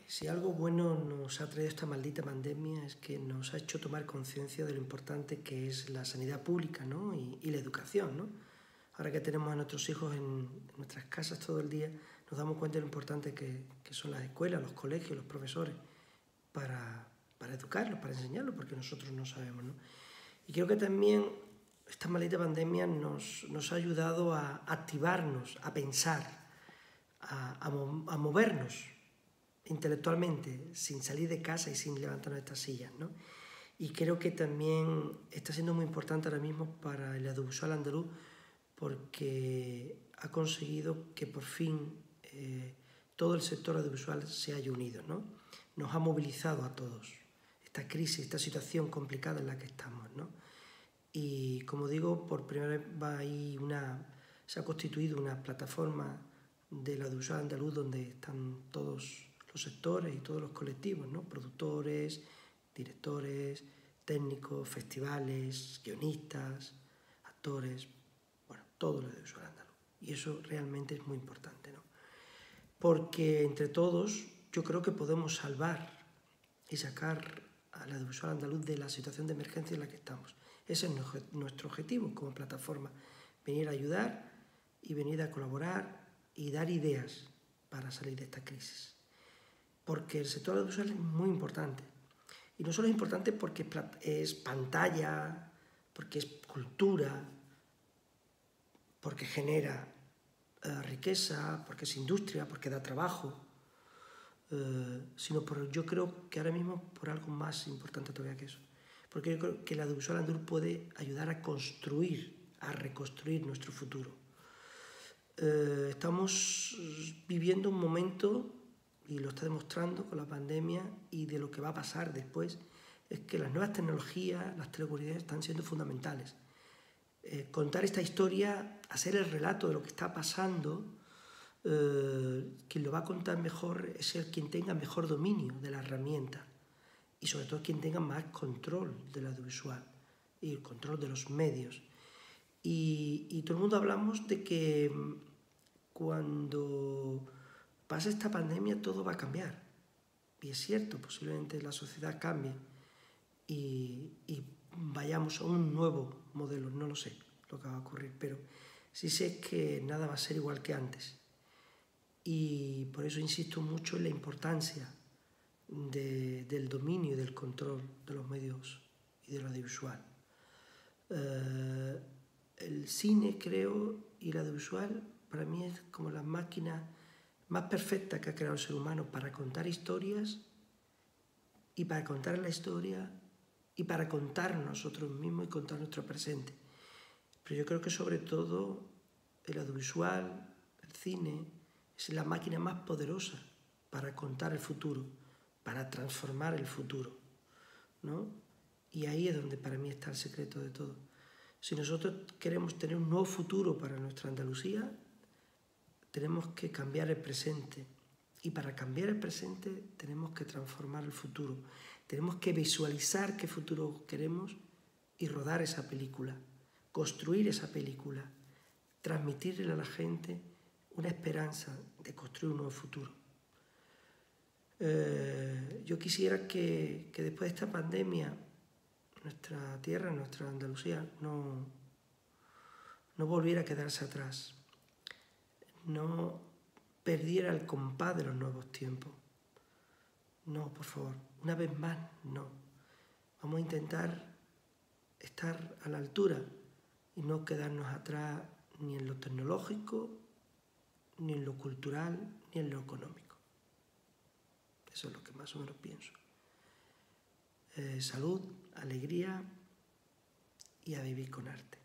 Si algo bueno nos ha traído esta maldita pandemia es que nos ha hecho tomar conciencia de lo importante que es la sanidad pública, ¿no? y la educación, ¿no? Ahora que tenemos a nuestros hijos en nuestras casas todo el día, nos damos cuenta de lo importante que son las escuelas, los colegios, los profesores, para educarlos, para enseñarlos, porque nosotros no sabemos, ¿no? Y creo que también esta maldita pandemia nos ha ayudado a activarnos, a pensar, a movernos intelectualmente, sin salir de casa y sin levantarnos de estas sillas, ¿no? Y creo que también está siendo muy importante ahora mismo para el audiovisual andaluz, porque ha conseguido que por fin todo el sector audiovisual se haya unido, ¿no? Nos ha movilizado a todos esta crisis, esta situación complicada en la que estamos, ¿no? Y como digo, por primera vez se ha constituido una plataforma del audiovisual andaluz donde están todos los sectores y todos los colectivos, ¿no? Productores, directores, técnicos, festivales, guionistas, actores, bueno, todo lo audiovisual andaluz. Y eso realmente es muy importante, ¿no? Porque entre todos yo creo que podemos salvar y sacar al audiovisual andaluz de la situación de emergencia en la que estamos. Ese es nuestro objetivo como plataforma, venir a ayudar y venir a colaborar y dar ideas para salir de esta crisis. Porque el sector audiovisual es muy importante. Y no solo es importante porque es pantalla, porque es cultura, porque genera riqueza, porque es industria, porque da trabajo, sino yo creo que ahora mismo por algo más importante todavía que eso. Porque yo creo que el audiovisual andaluz puede ayudar a construir, a reconstruir nuestro futuro. Estamos viviendo un momento, y lo está demostrando con la pandemia, y de lo que va a pasar después, es que las nuevas tecnologías, las telecomunicaciones están siendo fundamentales. Contar esta historia, hacer el relato de lo que está pasando, quien lo va a contar mejor es quien tenga mejor dominio de la herramienta y sobre todo quien tenga más control del audiovisual y el control de los medios. Y todo el mundo hablamos de que cuando pase esta pandemia todo va a cambiar. Y es cierto, posiblemente la sociedad cambie y vayamos a un nuevo modelo. No lo sé lo que va a ocurrir, pero sí sé que nada va a ser igual que antes. Y por eso insisto mucho en la importancia del dominio y del control de los medios y de lo audiovisual. El cine, creo, y el audiovisual para mí es como la máquina más perfecta que ha creado el ser humano para contar historias y para contar la historia y para contar nosotros mismos y contar nuestro presente. Pero yo creo que sobre todo el audiovisual, el cine, es la máquina más poderosa para contar el futuro, para transformar el futuro, ¿no? Y ahí es donde para mí está el secreto de todo. Si nosotros queremos tener un nuevo futuro para nuestra Andalucía, tenemos que cambiar el presente. Y para cambiar el presente tenemos que transformar el futuro. Tenemos que visualizar qué futuro queremos y rodar esa película, construir esa película, transmitirle a la gente una esperanza de construir un nuevo futuro. Yo quisiera que después de esta pandemia nuestra tierra, nuestra Andalucía, no volviera a quedarse atrás, no perdiera el compás de los nuevos tiempos. No, por favor, una vez más, no. Vamos a intentar estar a la altura y no quedarnos atrás ni en lo tecnológico, ni en lo cultural, ni en lo económico. Eso es lo que más o menos pienso. Salud, alegría y a vivir con arte.